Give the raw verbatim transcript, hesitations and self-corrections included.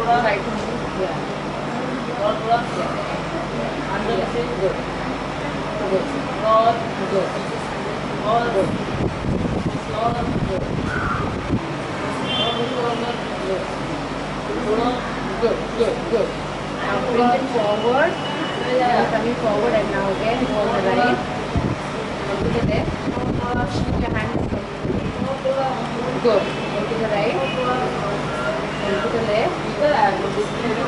try to move here. Yeah. Under the same. Good. Good. Good. Good. Good. Good. Good. Good. Good. Now bring it forward. Now coming forward and now again go on the right. Go to the left. Keep your hands. Good. Go to the right. Go to the left.